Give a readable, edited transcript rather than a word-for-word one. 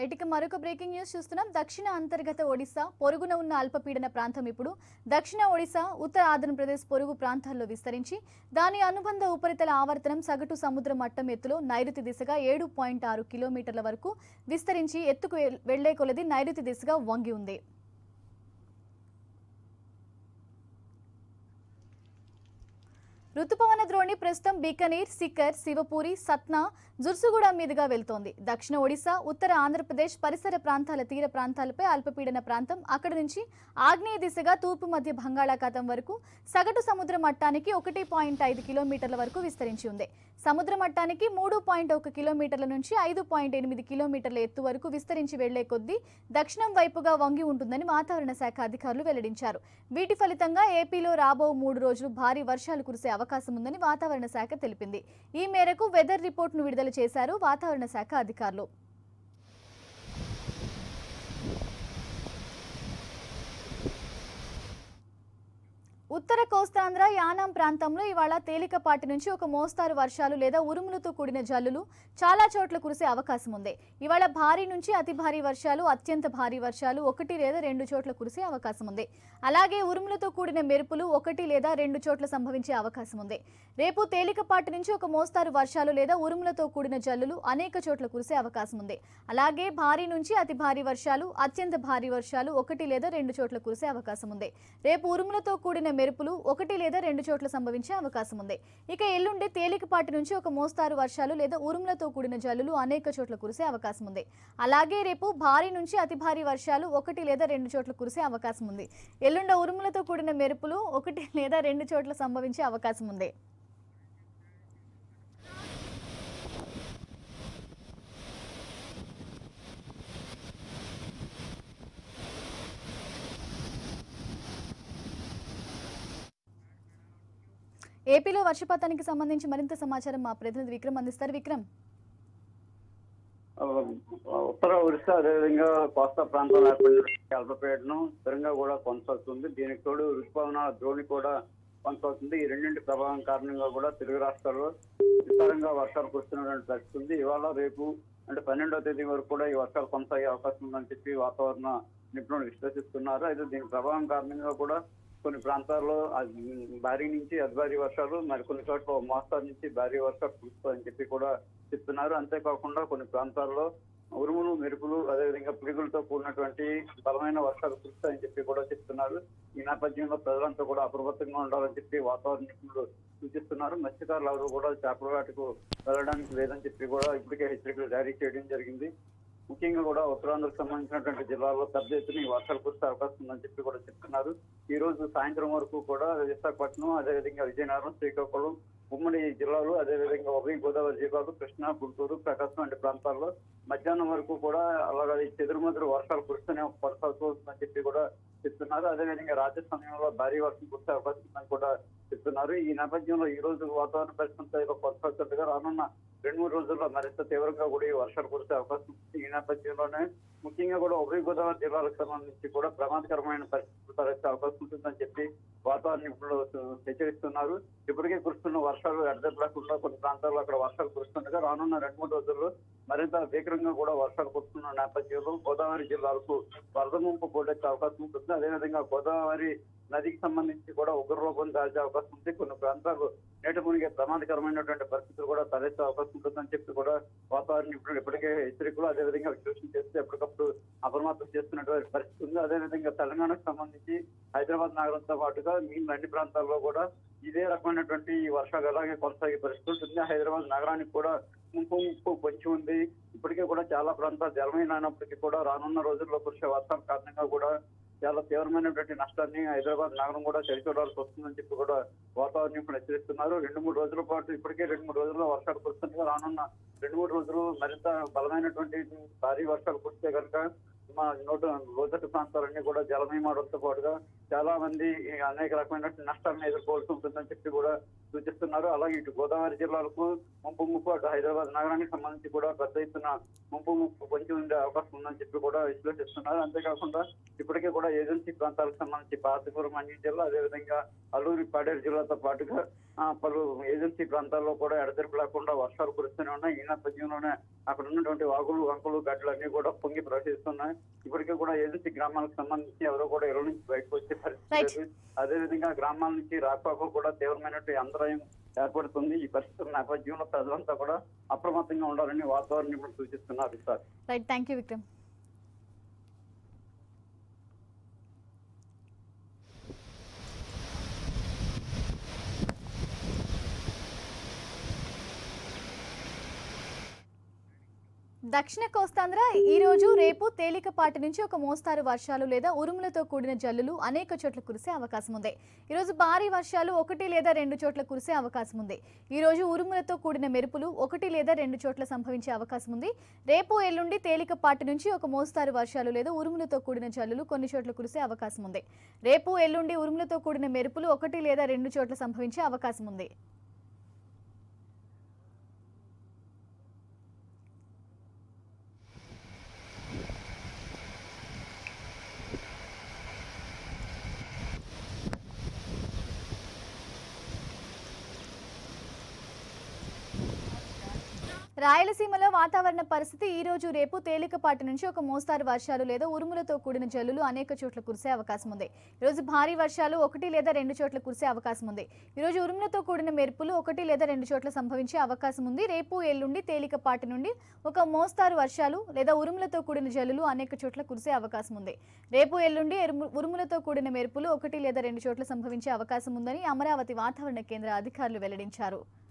Right ఇక మరొక breaking news చూస్తున్నాం. దక్షిణ అంతర్గత ఒడిశా పొరుగున ఉన్న అల్పపీడన ప్రాంతం ఇప్పుడు దక్షిణ ఒడిశా, ఉత్తర ఆంధ్రప్రదేశ్ పొరుగు ప్రాంతాల్లో విస్తరించి దాని అనుబంధ ఉపరితల ఆవర్తనం సగటు సముద్ర మట్టం ఎత్తులో నైరుతి దిశగా 7.6 కిలోమీటర్ల వరకు విస్తరించి ఎత్తుకు వెళ్లే కొలది నైరుతి దిశగా వంగి ఉంది. రుతుపవన ద్రోణి ప్రస్తుతం బికనీర్, సిక్కర్, శివపూరి, సత్నా, జుర్సుగూడ మీదుగా వెళ్తోంది. దక్షిణ ఒడిశా, ఉత్తర ఆంధ్రప్రదేశ్ పరిసర ప్రాంతాల తీర ప్రాంతాలపై అల్పపీడన ప్రాంతం అక్కడి నుంచి ఆగ్నేయ దిశగా తూర్పు మధ్య బంగాళాఖాతం వరకు సగటు సముద్ర మట్టానికి 1.5 కిలోమీటర్ల వరకు విస్తరించి ఉంది. సముద్ర మట్టానికి 3.1 కిలోమీటర్ల నుంచి 5.8 కిలోమీటర్ల ఎత్తు వరకు విస్తరించి వెళ్లే కొద్దీ దక్షిణం వైపుగా వంగి ఉంటుందని వాతావరణ శాఖ అధికారులు వెల్లడించారు. వీటి ఫలితంగా ఏపీలో రాబో 3 రోజులు భారీ వర్షాలు కురిసే అవకాశం ఉందని వాతావరణ శాఖ తెలిపింది. ఈ మేరకు వెదర్ రిపోర్ట్ను విడుదల చేశారు వాతావరణ శాఖ అధికారులు. ఉత్తర కోస్తాంధ్ర, యానాం ప్రాంతంలో ఇవాళ తేలికపాటి నుంచి ఒక మోస్తారు వర్షాలు లేదా ఉరుములతో కూడిన జల్లులు చాలా చోట్ల కురిసే అవకాశం ఉంది. ఇవాళ భారీ నుంచి అతి భారీ వర్షాలు, అత్యంత భారీ వర్షాలు 1 లేదా 2 చోట్ల కురిసే అవకాశం ఉంది. అలాగే ఉరుములతో కూడిన మెరుపులు 1 లేదా 2 చోట్ల సంభవించే అవకాశం ఉంది. రేపు తేలికపాటి నుంచి ఒక మోస్తారు వర్షాలు లేదా ఉరుములతో కూడిన జల్లులు అనేక చోట్ల కురిసే అవకాశం ఉంది. అలాగే భారీ నుంచి అతి భారీ వర్షాలు, అత్యంత భారీ వర్షాలు 1 లేదా 2 చోట్ల కురిసే అవకాశం ఉంది. రేపు ఉరుములతో కూడిన మెరుపులు 1 లేదా 2 చోట్ల సంభవించే అవకాశం ఉంది. ఇక ఎల్లుండి తేలికపాటి నుంచి ఒక మోస్తారు వర్షాలు లేదా ఉరుములతో కూడిన జల్లులు అనేక చోట్ల కురిసే అవకాశం ఉంది. అలాగే రేపు భారీ నుంచి అతి భారీ వర్షాలు 1 లేదా 2 చోట్ల కురిసే అవకాశం ఉంది. ఎల్లుండి ఉరుములతో కూడిన మెరుపులు 1 లేదా 2 చోట్ల సంభవించే అవకాశం ఉంది. ఏపీలో వర్షపాతానికి సంబంధించి మరింత సమాచారం మా ప్రతినిధి విక్రమ్ అందిస్తారు. విక్రమ్, ఉత్తర ఒడిశా అదేవిధంగా కోస్తా ప్రాంతంలో ఏర్పడిన అల్పపీడనం స్థిరంగా కూడా కొనసాగుతుంది. దీనికి తోడు రుతుపవన ద్రోణి కూడా కొనసాగుతుంది. ఈ రెండింటి ప్రభావం కారణంగా కూడా తెలుగు రాష్ట్రాల్లో విస్తారంగా వర్షాలు కురుస్తున్నటువంటి పరిస్థితి ఉంది. ఇవాళ రేపు అంటే 12వ తేదీ వరకు కూడా ఈ వర్షాలు కొనసాగే అవకాశం ఉందని చెప్పి వాతావరణ నిపుణులు విశ్లేషిస్తున్నారు. అయితే దీని ప్రభావం కారణంగా కూడా కొన్ని ప్రాంతాల్లో భారీ నుంచి అతి భారీ వర్షాలు, మరికొన్ని చోట్ల మోస్తారు నుంచి భారీ వర్షాలు కురుస్తాయని చెప్పి కూడా చెప్తున్నారు. అంతేకాకుండా కొన్ని ప్రాంతాల్లో ఉరుములు, మెరుపులు, అదేవిధంగా పిడుగులతో కూడినటువంటి బలమైన వర్షాలు కురుస్తాయని చెప్పి కూడా చెప్తున్నారు. ఈ నేపథ్యంలో ప్రజలంతా కూడా అప్రమత్తంగా ఉండాలని చెప్పి వాతావరణ నిపుణులు సూచిస్తున్నారు. మత్స్యకారులు ఎవరు కూడా చేపల వేటకు వెళ్ళడానికి లేదని చెప్పి కూడా ఇప్పటికే హెచ్చరికలు జారీ చేయడం జరిగింది. ముఖ్యంగా కూడా ఉత్తరాంధ్రకు సంబంధించినటువంటి జిల్లాల్లో పెద్ద ఎత్తున ఈ వర్షాలు కురిసే అవకాశం ఉందని చెప్పి కూడా చెప్తున్నారు. ఈ రోజు సాయంత్రం వరకు కూడా విశాఖపట్నం, అదేవిధంగా విజయనగరం, శ్రీకాకుళం, ఉమ్మడి జిల్లాలు, అదేవిధంగా ఉభయ గోదావరి జిల్లాలు, కృష్ణా, గుంటూరు, ప్రకాశం వంటి ప్రాంతాల్లో మధ్యాహ్నం వరకు కూడా అలాగే చెదురుమదురు వర్షాలు కురుస్తూనే కొనసాగుతుందని చెప్పి కూడా చెప్తున్నారు. అదేవిధంగా రాత్రి సమయంలో భారీ వర్షం కురిసే అవకాశం ఉందని కూడా చెప్తున్నారు. ఈ నేపథ్యంలో ఈ రోజు వాతావరణ పరిస్థితుల్లో కొనసాగుతుండగా రానున్న 2-3 రోజుల్లో మరింత తీవ్రంగా కూడా ఈ వర్షాలు కురిసే అవకాశం ఉంది. ఈ నేపథ్యంలోనే ముఖ్యంగా కూడా ఉభయ గోదావరి జిల్లాలకు సంబంధించి కూడా ప్రమాదకరమైన పరిస్థితులు తలెత్తే అవకాశం ఉంటుందని చెప్పి వాతావరణ నిపుణులు హెచ్చరిస్తున్నారు. ఇప్పటికే కురుస్తున్న వర్షాలు ఎడతెప్పకుండా కొన్ని ప్రాంతాల్లో అక్కడ వర్షాలు కురుస్తుండగా రానున్న 2-3 రోజుల్లో మరింత భీకరంగా కూడా వర్షాలు కురుస్తున్న నేపథ్యంలో గోదావరి జిల్లాలకు వరద ముంపు పోటెత్తే అవకాశం ఉంటుంది. అదేవిధంగా గోదావరి నదికి సంబంధించి కూడా ఉగ్రరూపం దాల్చే అవకాశం ఉంది. కొన్ని ప్రాంతాలు నీట మునిగే ప్రమాదకరమైనటువంటి పరిస్థితులు కూడా తలెత్తే అవకాశం ఉంటుందని చెప్పి కూడా వాతావరణ నిపుణులు ఇప్పటికే హెచ్చరికలు, అదేవిధంగా విశ్లేషణ చేస్తే ఎప్పటికప్పుడు అప్రమత్తం చేస్తున్నటువంటి పరిస్థితి ఉంది. అదేవిధంగా తెలంగాణకు సంబంధించి హైదరాబాద్ నగరంతో పాటుగా మిగిలిన అన్ని ప్రాంతాల్లో కూడా ఇదే రకమైనటువంటి వర్షాలు అలాగే కొనసాగే పరిస్థితి ఉంటుంది. హైదరాబాద్ నగరానికి కూడా ముప్పు పొంచి ఉంది. ఇప్పటికే కూడా చాలా ప్రాంతాలు జలమైనప్పటికీ కూడా రానున్న రోజుల్లో కురిసే వర్షాల కారణంగా కూడా చాలా తీవ్రమైనటువంటి నష్టాన్ని హైదరాబాద్ నగరం కూడా చవిచూడాల్సి వస్తుందని చెప్పి కూడా వాతావరణ నిపుణులు హెచ్చరిస్తున్నారు. 2-3 రోజుల పాటు ఇప్పటికే 2-3 రోజుల్లో వర్షాలు కురుస్తుండగా రానున్న 2-3 రోజులు మరింత బలమైనటువంటి భారీ వర్షాలు కురిస్తే కనుక లోతట్టు ప్రాంతాలన్నీ కూడా జలమయమవడంతో పాటుగా చాలా మంది అనేక రకమైన నష్టాలను ఎదుర్కోవాల్సి ఉంటుందని చెప్పి కూడా సూచిస్తున్నారు. అలాగే ఇటు గోదావరి జిల్లాలకు ముంపు అటు హైదరాబాద్ నగరానికి సంబంధించి కూడా పెద్ద ఎత్తున ముంపు పొంచి ఉండే అవకాశం ఉందని చెప్పి కూడా విశ్లేషిస్తున్నారు. అంతేకాకుండా ఇప్పటికే కూడా ఏజెన్సీ ప్రాంతాలకు సంబంధించి పార్తీపురం అన్ని జిల్లా, అదేవిధంగా అల్లూరి పాడేరు జిల్లాతో పాటుగా పలు ఏజెన్సీ ప్రాంతాల్లో కూడా ఎడతెరిపి లేకుండా వర్షాలు కురుస్తూనే ఉన్నాయి. ఈ నేపథ్యంలోనే అక్కడ ఉన్నటువంటి వాగులు, వంకలు, గడ్డలు అన్ని కూడా పొంగి ప్రవహిస్తున్నాయి. ఇప్పటికే కూడా ఏజెన్సీ గ్రామాలకు సంబంధించి ఎవరో కూడా ఇళ్ల నుంచి బయటకు వచ్చే పరిస్థితి లేదు. అదేవిధంగా గ్రామాల నుంచి రాకపోకలు కూడా తీవ్రమైనటువంటి అంతరాయం ఏర్పడుతుంది. ఈ పరిస్థితుల నేపథ్యంలో ప్రజలంతా కూడా అప్రమత్తంగా ఉండాలని వాతావరణ నిపుణులు సూచిస్తున్నారు. Sir right, thank you Vikram. దక్షిణ కోస్తాంధ్ర ఈ రోజు రేపు తేలికపాటి నుంచి ఒక మోస్తారు వర్షాలు లేదా ఉరుములతో కూడిన జల్లులు అనేక చోట్ల కురిసే అవకాశం ఉంది. ఈ రోజు భారీ వర్షాలు 1 లేదా 2 చోట్ల కురిసే అవకాశం ఉంది. ఈ రోజు ఉరుములతో కూడిన మెరుపులు 1 లేదా 2 చోట్ల సంభవించే అవకాశం ఉంది. రేపు ఎల్లుండి తేలికపాటి నుంచి ఒక మోస్తారు వర్షాలు లేదా ఉరుములతో కూడిన జల్లులు కొన్ని చోట్ల కురిసే అవకాశం ఉంది. రేపు ఎల్లుండి ఉరుములతో కూడిన మెరుపులు 1 లేదా 2 చోట్ల సంభవించే అవకాశం ఉంది. రాయలసీమలో వాతావరణ పరిస్థితి ఈ రోజు రేపు తేలికపాటి నుంచి ఒక మోస్తారు వర్షాలు లేదా ఉరుములతో కూడిన జల్లులు అనేక చోట్ల కురిసే అవకాశం ఉంది. ఈ రోజు భారీ వర్షాలు 1 లేదా 2 చోట్ల కురిసే అవకాశం ఉంది. ఈ రోజు ఉరుములతో కూడిన మెరుపులు 1 లేదా 2 చోట్ల సంభవించే అవకాశం ఉంది. రేపు ఎల్లుండి తేలికపాటి నుండి ఒక మోస్తారు వర్షాలు లేదా ఉరుములతో కూడిన జల్లులు అనేక చోట్ల కురిసే అవకాశం ఉంది. రేపు ఎల్లుండి ఉరుములతో కూడిన మెరుపులు 1 లేదా 2 చోట్ల సంభవించే అవకాశం ఉందని అమరావతి వాతావరణ కేంద్ర అధికారులు వెల్లడించారు.